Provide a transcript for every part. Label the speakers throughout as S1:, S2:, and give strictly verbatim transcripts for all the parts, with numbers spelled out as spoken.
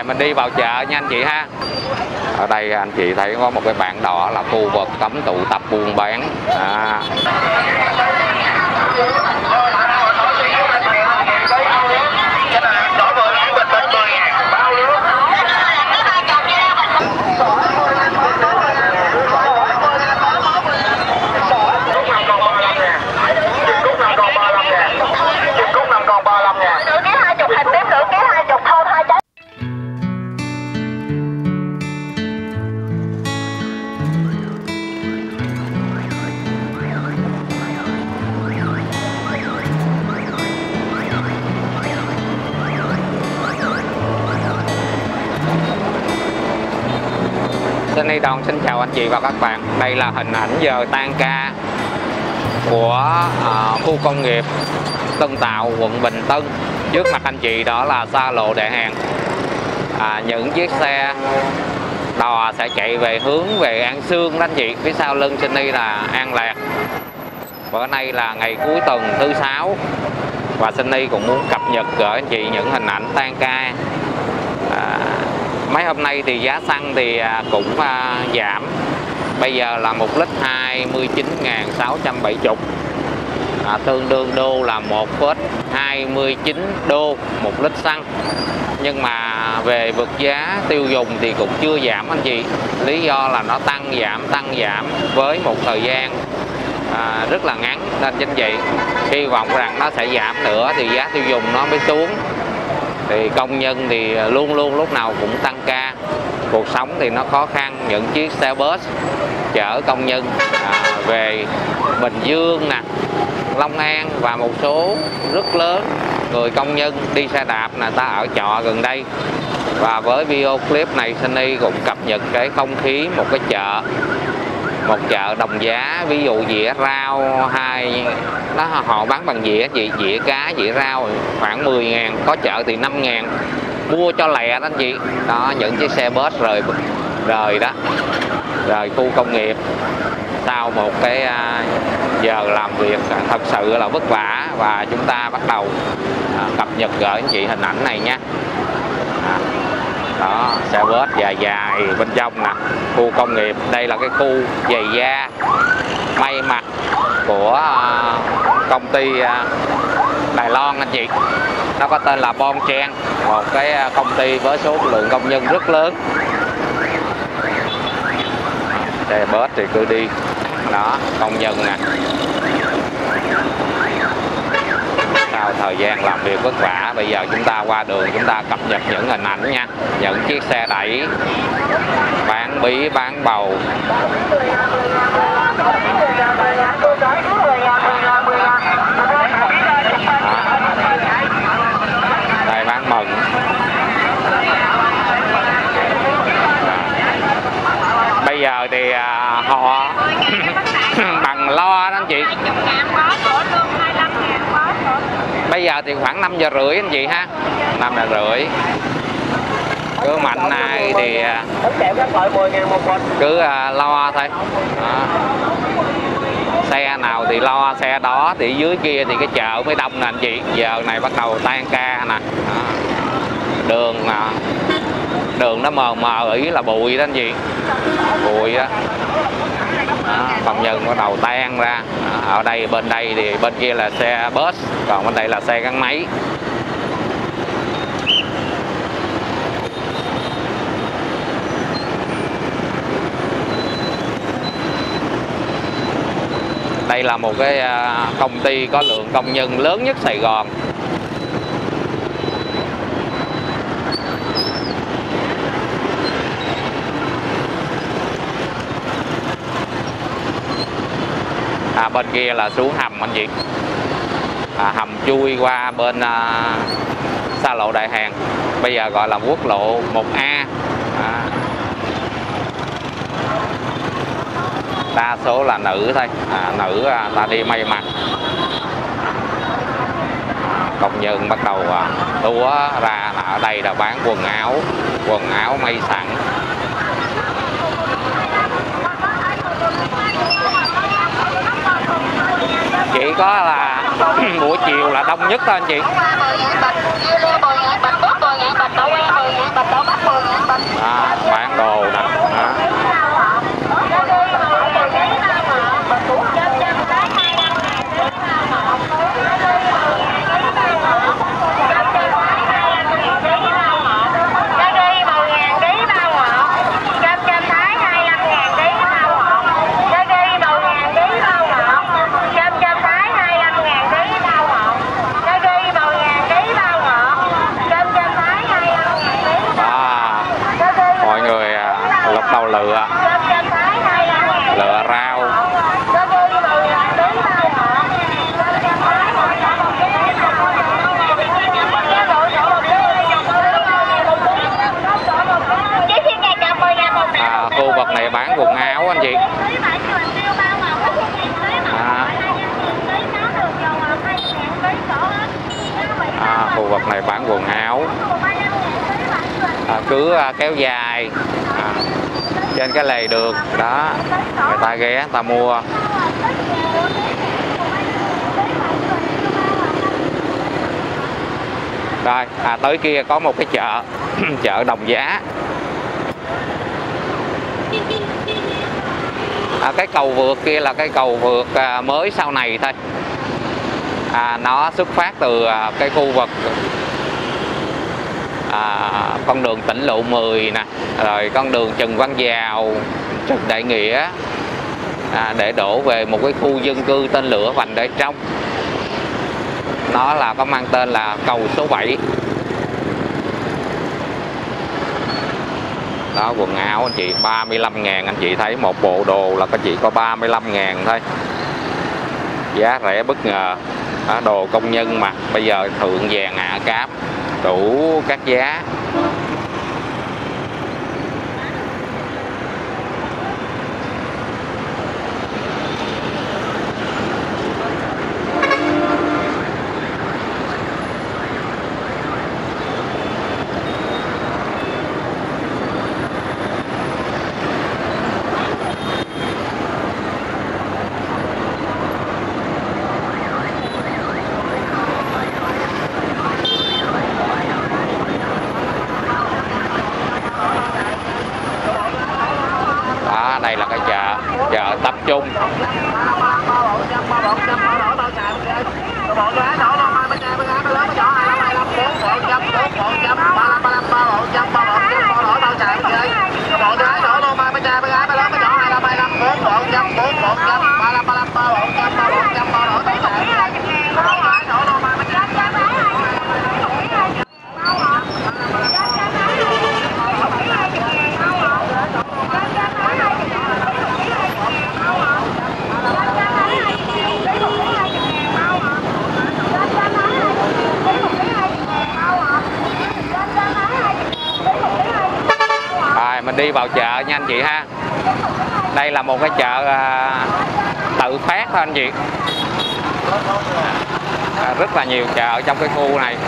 S1: mình đi vào chợ nha anh chị ha. Ở đây anh chị thấy có một cái bảng đỏ là khu vực cấm tụ tập buôn bán. À. Sunny Don xin chào anh chị và các bạn. Đây là hình ảnh giờ tan ca của uh, khu công nghiệp Tân Tạo, quận Bình Tân. Trước mặt anh chị đó là xa lộ Đại Hàng. À, những chiếc xe đò sẽ chạy về hướng về An Sương đó anh chị. Phía sau lưng Sunny là An Lạc. Bữa nay là ngày cuối tuần thứ sáu và Sunny cũng muốn cập nhật gửi anh chị những hình ảnh tan ca. À, mấy hôm nay thì giá xăng thì cũng uh, giảm. Bây giờ là một lít hai mươi chín nghìn sáu trăm bảy mươi, à, tương đương đô là một phẩy hai mươi chín đô một lít xăng. Nhưng mà về vực giá tiêu dùng thì cũng chưa giảm anh chị. Lý do là nó tăng giảm tăng giảm với một thời gian à, rất là ngắn, nên chính vậy hy vọng rằng nó sẽ giảm nữa thì giá tiêu dùng nó mới xuống. Thì công nhân thì luôn luôn lúc nào cũng tăng ca, cuộc sống thì nó khó khăn. Những chiếc xe bus chở công nhân à, về Bình Dương nè, Long An và một số rất lớn người công nhân đi xe đạp là ta ở trọ gần đây. Và với video clip này Sunny cũng cập nhật cái không khí một cái chợ, một chợ đồng giá. Ví dụ dĩa rau hai nó họ bán bằng dĩa chị, dĩa cá dĩa rau khoảng mười ngàn, có chợ thì năm ngàn, mua cho lẹ đó anh chị. Đó, những chiếc xe bus rời rời đó rời khu công nghiệp sau một cái giờ làm việc thật sự là vất vả. Và chúng ta bắt đầu cập nhật gửi anh chị hình ảnh này nha. Đó, xe bus dài dài bên trong nè, khu công nghiệp. Đây là cái khu giày da may mặc của uh, công ty uh, Đài Loan anh chị. Nó có tên là Bon Trang, một cái uh, công ty với số lượng công nhân rất lớn. Xe bus thì cứ đi. Đó, công nhân nè. Sau thời gian làm việc vất vả, bây giờ chúng ta qua đường chúng ta cập nhật những hình ảnh nha. Những chiếc xe đẩy bán bí bán bầu. Đây bán mận. Bây giờ thì à, họ bằng lo đó anh chị. Bây giờ thì khoảng năm giờ rưỡi anh chị ha, năm giờ rưỡi. Cứ mạnh ai thì cứ lo thôi. Đó. Xe nào thì lo xe đó, thì dưới kia thì cái chợ mới đông nè anh chị. Giờ này bắt đầu tan ca nè. Đó. Đường đường nó mờ mờ, ý là bụi đó anh chị, bụi đó. Đó, công nhân bắt đầu tan ra. Đó, ở đây bên đây thì bên kia là xe bus, còn bên đây là xe gắn máy. Đây là một cái công ty có lượng công nhân lớn nhất Sài Gòn. À, bên kia là xuống hầm anh chị. À, hầm chui qua bên à, xa lộ Đại Hàng, bây giờ gọi là quốc lộ một A. À. Đa số là nữ thôi, à, nữ à, ta đi may mặc. Công nhân bắt đầu à, túa ra. Ở đây là bán quần áo, quần áo may sẵn. Chỉ có là buổi chiều là đông nhất thôi anh chị. lựa lựa rau. À, khu vực này bán quần áo anh chị. À, à, khu vực này bán quần áo. À, cứ à, kéo dài à, trên cái lề đường đó, người ta ghé người ta mua. Rồi à, tới kia có một cái chợ chợ Đồng Giá. À, cái cầu vượt kia là cái cầu vượt à, mới sau này thôi. À, nó xuất phát từ à, cái khu vực à, con đường tỉnh lộ mười nè, rồi con đường Trần Văn Dào, Trần Đại Nghĩa, à, để đổ về một cái khu dân cư tên Lửa Vành Đai Trong. Nó là có mang tên là cầu số bảy. Đó, quần áo anh chị ba mươi lăm ngàn, anh chị thấy một bộ đồ là các chị có ba mươi lăm ngàn thôi. Giá rẻ bất ngờ. Đó, đồ công nhân mà bây giờ thượng vàng hạ cám, đủ các giá. Đây là cái chợ chợ tập trung. Mình đi vào chợ nha anh chị ha. Đây là một cái chợ à, tự phát thôi anh chị. À, rất là nhiều chợ ở trong cái khu này.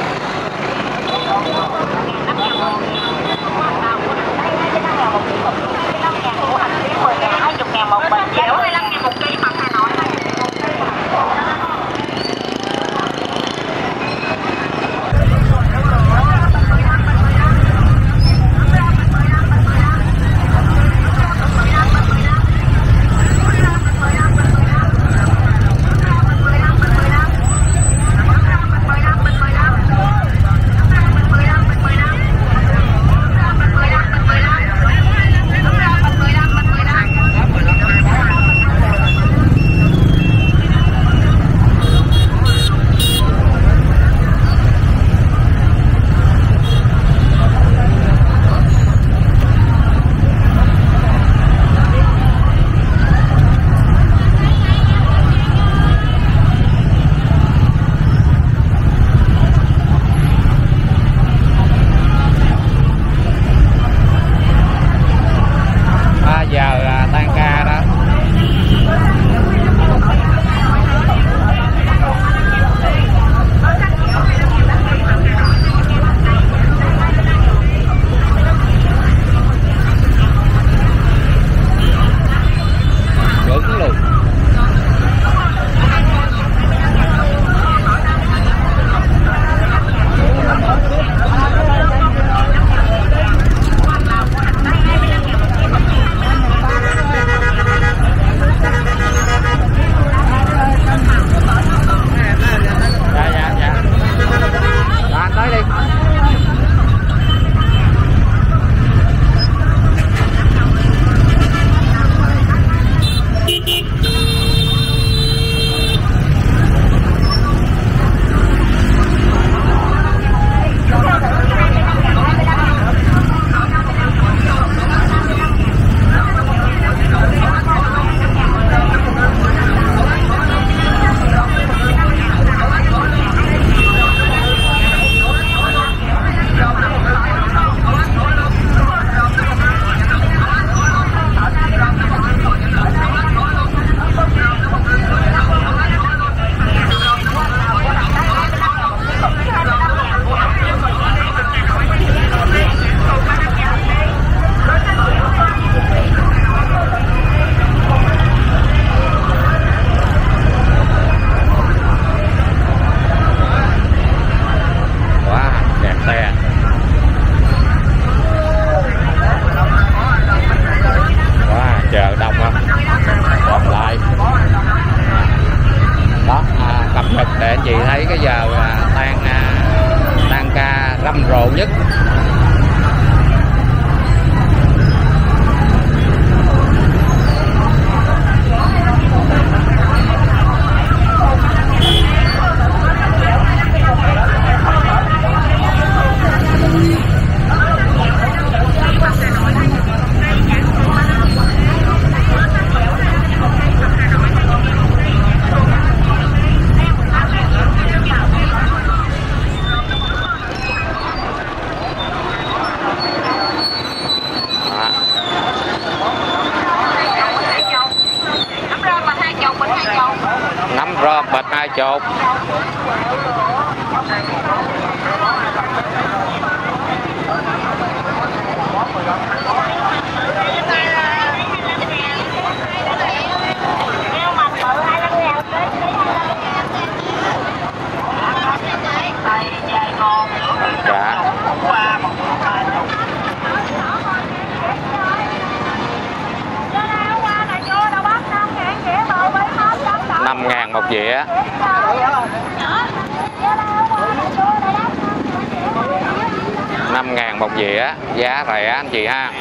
S1: chốt. Dạ. năm ngàn một dĩa. năm ngàn một dĩa, giá rẻ anh chị ha.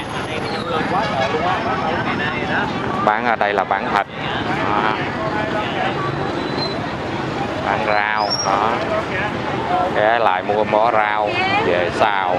S1: Bán ở đây là bán thịt. Đó. Bán rau đó. Ghé lại mua bó rau về xào.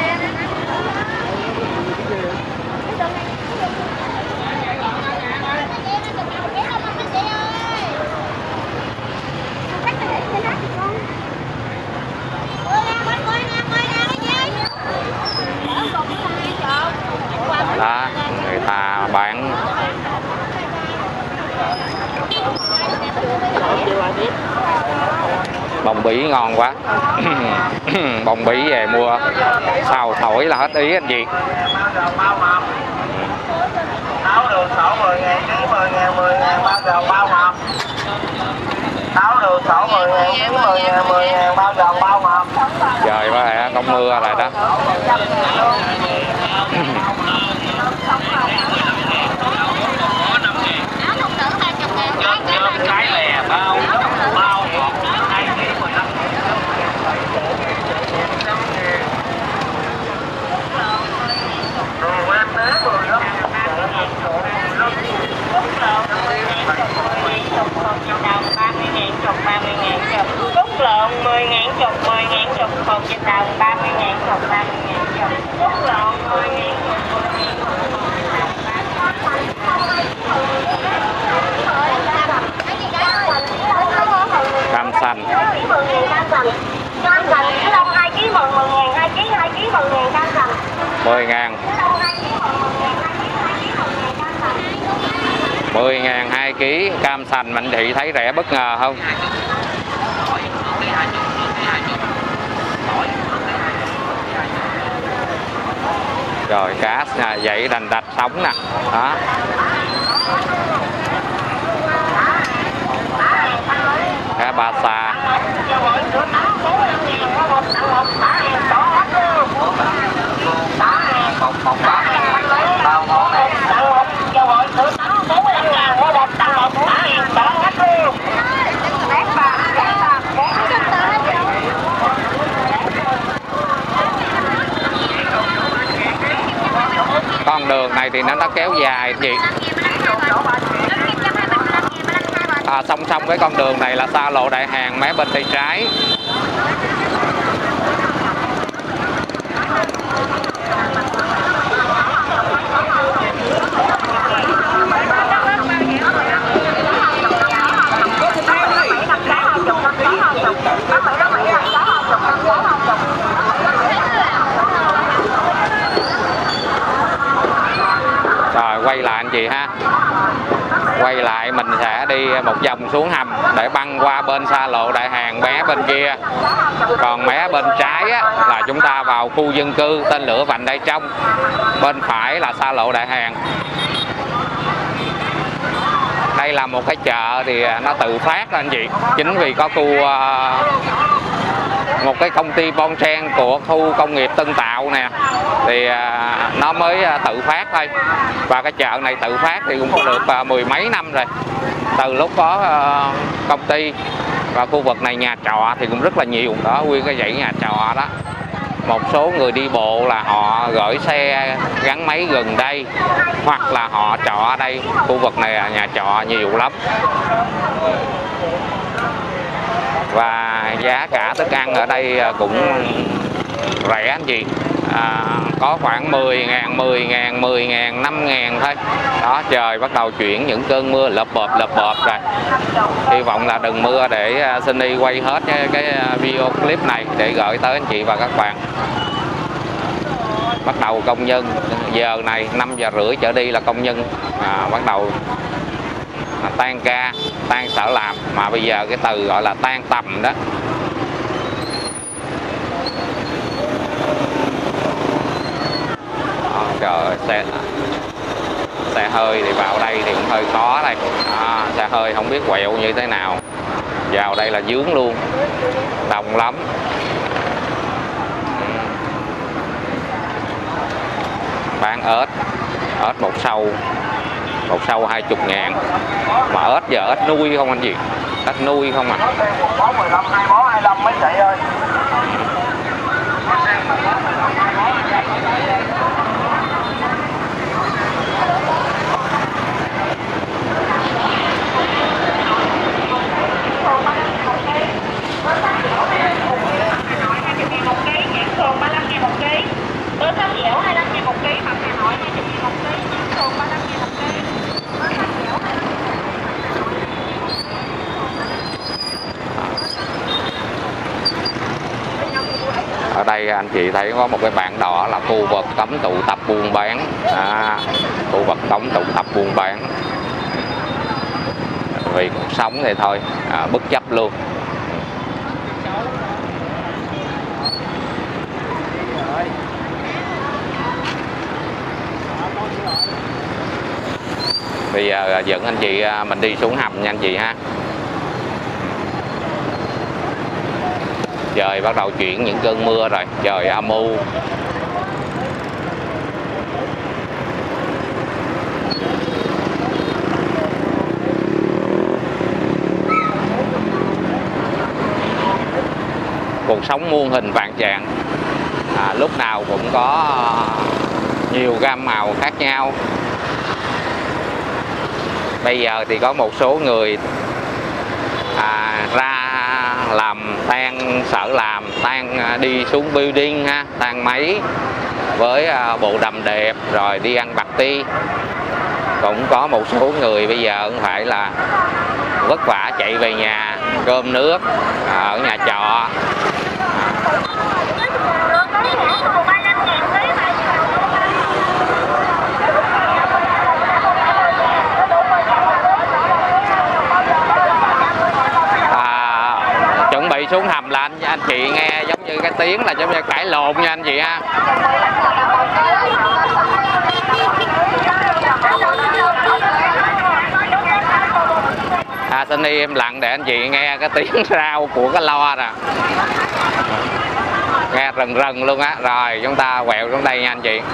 S1: Đó, người ta bán bông bí ngon quá. Bông bí về mua xào thổi là hết ý anh chị.
S2: Táo đường sổ mười ngàn ký, mười ngàn, mười ngàn bao gồm bao hộp. Táo đường sổ mười ngàn ký, mười ngàn, mười ngàn bao gồm bao hộp.
S1: Trời quá hả, không mưa lại đó.
S2: Cái lè bao bao hộp hai ký mười lăm. Đồ em bé mười lăm. ba mươi ngàn chục, ba mươi ngàn chục. Cút lộn mười ngàn chục, mười ngàn chục. Hộp trên đầu ba mươi ngàn chục, ba mươi ngàn chục. Cút lộn mười ngàn chục, mười ngàn chục.
S1: Cam xanh.
S2: Cam xanh cái lông hai ký mười, mười ngàn hai ký, hai ký mười ngàn cam xanh.
S1: mười ngàn. mười ngàn hai ký cam xanh Mạnh Thị thấy rẻ bất ngờ không? Rồi cá dậy đành đạch sống nè. Đó. Cá ba sa. Con đường này thì nó nó kéo dài chị. À, song song với con đường này là xa lộ Đại Hàng, mé bên tay trái. Rồi quay lại anh chị ha. Quay lại mình sẽ đi một vòng xuống hầm để băng qua bên xa lộ Đại Hàng mé bên kia. Còn mé bên trái á, là chúng ta vào khu dân cư tên lửa Vành Đai Trong. Bên phải là xa lộ Đại Hàng. Đây là một cái chợ thì nó tự phát anh chị. Chính vì có khu một cái công ty bon sen của khu công nghiệp Tân Tạo nè thì nó mới tự phát thôi. Và cái chợ này tự phát thì cũng có được mười mấy năm rồi. Từ lúc có công ty và khu vực này nhà trọ thì cũng rất là nhiều đó, nguyên cái dãy nhà trọ đó. Một số người đi bộ là họ gửi xe gắn máy gần đây hoặc là họ trọ ở đây. Khu vực này là nhà trọ nhiều lắm. Và giá cả thức ăn ở đây cũng rẻ anh chị. À, có khoảng mười ngàn, mười ngàn, mười ngàn, năm ngàn thôi. Đó, trời bắt đầu chuyển những cơn mưa lợp bợp lợp bợp rồi. Hy vọng là đừng mưa để Sunny quay hết cái, cái video clip này để gửi tới anh chị và các bạn. Bắt đầu công nhân giờ này năm giờ rưỡi trở đi là công nhân à, bắt đầu à, tan ca. tan sở làm, mà bây giờ cái từ gọi là tan tầm đó. Đó, trời ơi, xe xe hơi thì vào đây thì cũng hơi khó đây. À, xe hơi không biết quẹo như thế nào, vào đây là dướng luôn, đông lắm. Bán ếch, ếch một sâu, một sâu hai chục ngàn, mà ếch giờ ếch nuôi không anh gì, ếch nuôi không à.
S3: Bó mười lăm, hai bó hai mươi lăm mấy chị ơi.
S1: Ở đây anh chị thấy có một cái bảng đỏ là khu vực cấm tụ tập buôn bán. À, khu vực cấm tụ tập buôn bán. Vì cuộc sống thì thôi, à, bất chấp luôn. Bây giờ dẫn anh chị mình đi xuống hầm nha anh chị ha. Trời bắt đầu chuyển những cơn mưa rồi, trời âm u. Cuộc sống muôn hình vạn trạng, à, lúc nào cũng có nhiều gam màu khác nhau. Bây giờ thì có một số người à, ra làm tan sở làm, tan đi xuống building ha, tan máy với à, bộ đầm đẹp rồi đi ăn party. Cũng có một số người bây giờ cũng phải là vất vả chạy về nhà cơm nước à, ở nhà trọ. Bị xuống hầm là anh, anh chị nghe giống như cái tiếng là giống như cãi lộn nha anh chị ha. À, xin đi im lặng để anh chị nghe cái tiếng rao của cái loa nè, nghe rần rần luôn á. Rồi chúng ta quẹo xuống đây nha anh chị.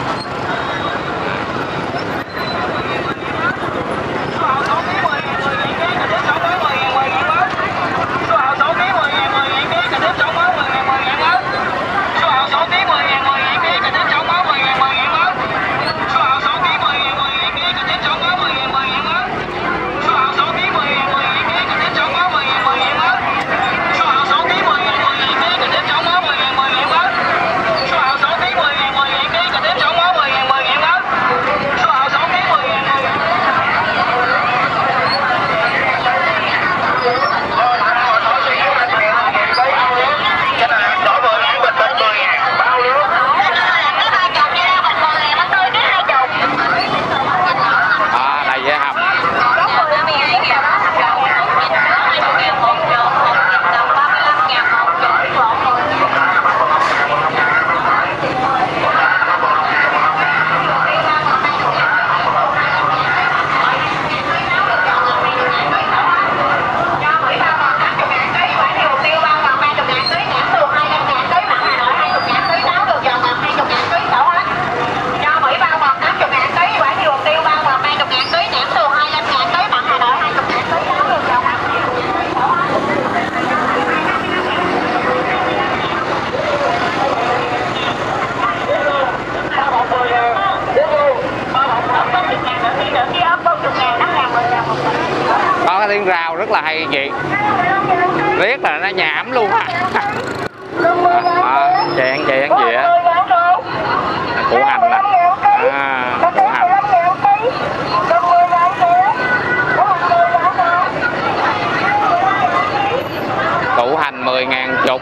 S1: Tiếng rào rất là hay chị, riết là nó nhảm luôn á. À, chèn chèn chị á, củ hành nè, à, củ hành. Củ hành mười ngàn chục.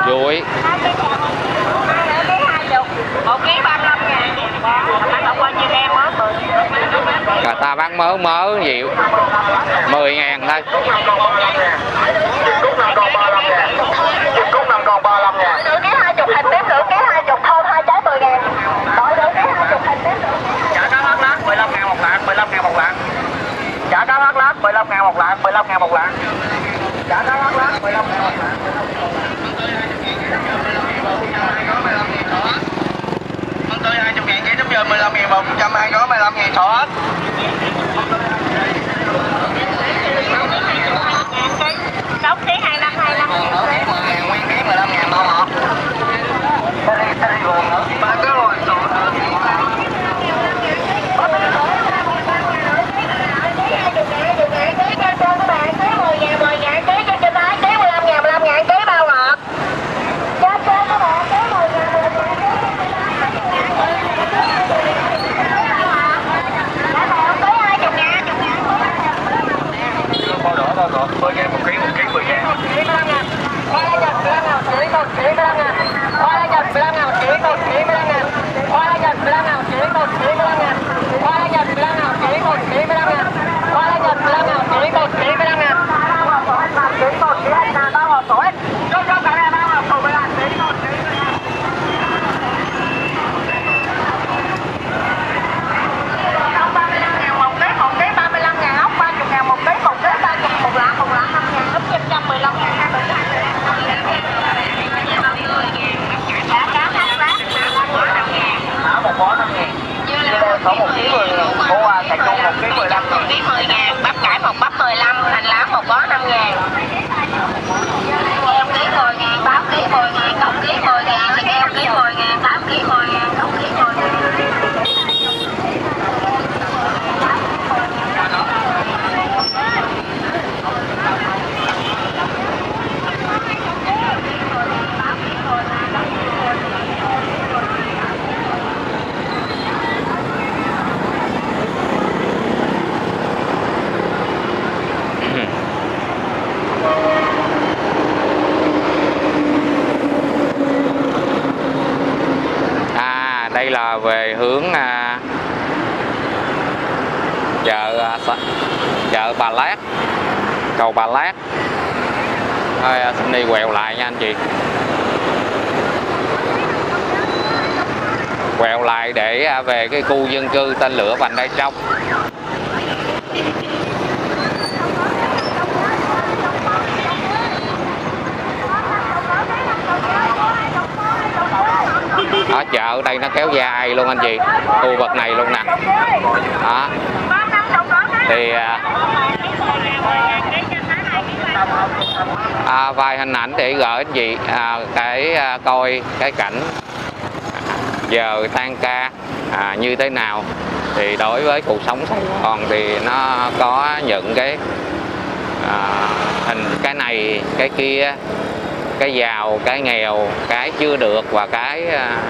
S1: chuối.
S2: Một ký ba mươi lăm ngàn. Anh không bao nhiêu em mới mười.
S1: Người ta bán mớ mớ gì mười ngàn thôi.
S3: Cúc năm con ba mươi lăm ngàn. Cúc năm con ba mươi lăm ngàn.
S2: Nửa ký hai chục hành tím, nửa ký hai chục thôn hai trái mười ngàn. Đổi nửa ký hai chục hành tím.
S3: Chả cá lát lát mười lăm ngàn một lạng, mười lăm ngàn một lạng. Chả cá lát lát mười lăm ngàn một lạng, mười lăm ngàn một lạng. Chả cá lát lát mười lăm ngàn một lạng. Con tươi hai mươi ngàn ký giống giờ mười lăm ngàn một trăm hai gói mười lăm ngàn thỏ hết.
S2: sáu ký hai mươi lăm hai mươi lăm ngàn.
S3: mười ngàn nguyên ký mười lăm ngàn bao hộp. Ba cái rồi. mười ngàn một ký, một ký mười ngàn.
S2: Hoa la nhập mười lăm ngàn một ký, một ký mười lăm ngàn. Hoa la nhập mười lăm ngàn một ký, một ký mười lăm ngàn. Hoa la nhập mười lăm ngàn một ký, một ký mười lăm ngàn. Hoa la nhập mười lăm ngàn một ký, một ký mười lăm ngàn. Hoa la nhập mười lăm ngàn một ký, một ký mười lăm ngàn. Một ký một ký anh là bao hộp tuổi. Cho cho cả này bao hộp tuổi mười lăm ký, một ký. Ốc ba mươi lăm ngàn một ký, một ký ba mươi lăm ngàn. Ốc ba mươi ngàn một ký, một ký ba mươi một lạng, một lạng năm ngàn. Ốc một trăm mười lăm ngàn hai mươi.
S3: Thả một bó năm ngàn. Có một ký mười ngàn. Cô cải cung một ký mười lăm ngàn.
S2: Một ký mười ngàn. Bắp cải một bắp mười lăm. Hành lá một bó năm ngàn. Heo ký mười ngàn. Báo ký mười ngàn. Cọc ký mười ngàn. Heo ký mười ngàn. Tám ký mười ngàn. Cọc ký mười ngàn.
S1: Đây là về hướng à, chợ à, chợ Bà Lát, cầu Bà Lát. Thôi xin đi quẹo lại nha anh chị. Quẹo lại để à, về cái khu dân cư tên lửa Vành Đai Trong. Ở chợ đây nó kéo dài luôn anh chị, khu vực này luôn nè. Đó. Thì à, vài hình ảnh để gửi anh chị à, cái à, coi cái cảnh giờ tan ca à, như thế nào. Thì đối với cuộc sống Sài Gòn thì nó có những cái à, hình cái này cái kia, cái giàu, cái nghèo, cái chưa được và cái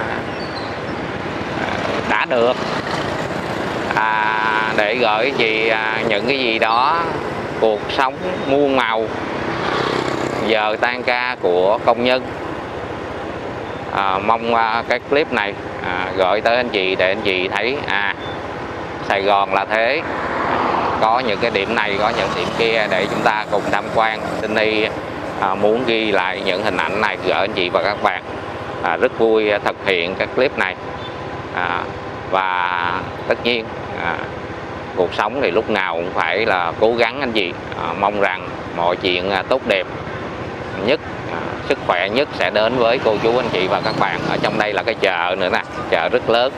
S1: đã được à, để gửi gì à, những cái gì đó cuộc sống muôn màu giờ tan ca của công nhân. À, mong à, cái clip này à, gửi tới anh chị để anh chị thấy à Sài Gòn là thế, có những cái điểm này, có những điểm kia để chúng ta cùng tham quan. Sydney À, muốn ghi lại những hình ảnh này gửi anh chị và các bạn. À, rất vui thực hiện các clip này à, và tất nhiên à, cuộc sống thì lúc nào cũng phải là cố gắng anh chị. À, mong rằng mọi chuyện à, tốt đẹp nhất, à, sức khỏe nhất sẽ đến với cô chú anh chị và các bạn. Ở trong đây là cái chợ nữa nè, chợ rất lớn.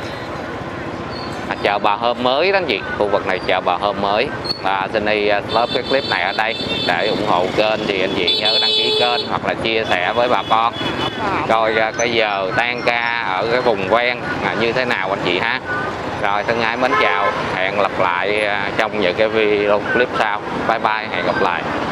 S1: À, chợ Bà Hôm mới đó anh chị, khu vực này chợ Bà Hôm mới. Và Sydney love cái clip này ở đây để ủng hộ kênh thì anh chị nhớ đăng ký kênh hoặc là chia sẻ với bà con coi cái giờ tan ca ở cái vùng ven à, như thế nào anh chị ha. Rồi thân ái mến chào, hẹn gặp lại trong những cái video clip sau. Bye bye, hẹn gặp lại.